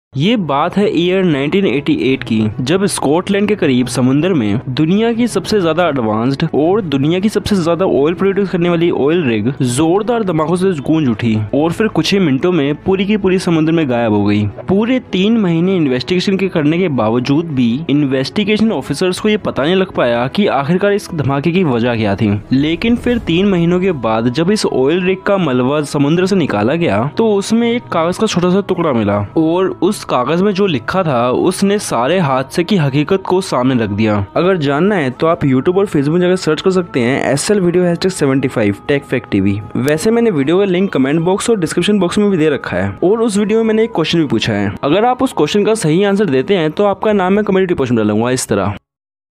ये बात है ईयर 1988 की, जब स्कॉटलैंड के करीब समुद्र में दुनिया की सबसे ज्यादा एडवांस्ड और दुनिया की सबसे ज्यादा ऑयल प्रोड्यूस करने वाली ऑयल रिग जोरदार धमाकों से गूंज उठी और फिर कुछ ही मिनटों में पूरी की पूरी समुद्र में गायब हो गई। पूरे 3 महीने इन्वेस्टिगेशन के करने के बावजूद भी इन्वेस्टिगेशन ऑफिसर्स को ये पता नहीं लग पाया कि आखिरकार इस धमाके की वजह क्या थी। लेकिन फिर 3 महीनों के बाद जब इस ऑयल रिग का मलबा समुद्र से निकाला गया तो उसमें एक कागज का छोटा सा टुकड़ा मिला और उस कागज में जो लिखा था उसने सारे हादसे की हकीकत को सामने रख दिया। अगर जानना है तो आप YouTube और Facebook में जाकर सर्च कर सकते हैं SL video #75 tech fact TV. वैसे मैंने वीडियो का लिंक कमेंट बॉक्स और डिस्क्रिप्शन बॉक्स में भी दे रखा है और उस वीडियो में मैंने एक क्वेश्चन भी पूछा है। अगर आप उस क्वेश्चन का सही आंसर देते हैं तो आपका नाम मैं कम्युनिटी पोस्ट में डालूंगा इस तरह।